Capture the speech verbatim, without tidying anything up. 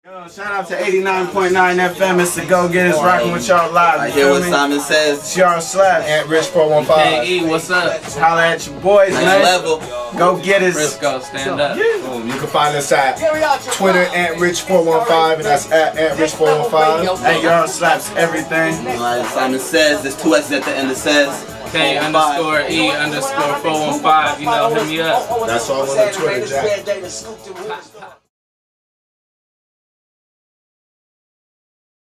Yo, shout out to eighty-nine point nine F M. It's the Go-Getters rocking with y'all live. I hear what Simon says. It's y'all slash. Ant Rich four one five. K E, what's up? Holla at your boys, Next man. level. Go-Getters. Frisco, stand up. Boom. You can find us at Twitter, Ant Rich four one five, and that's at Ant Rich four one five. Hey, y'all slaps everything. Like Simon says, there's two S's at the end that says. K underscore E underscore four one five. You know, hit me up. That's all on the Twitter, Jack.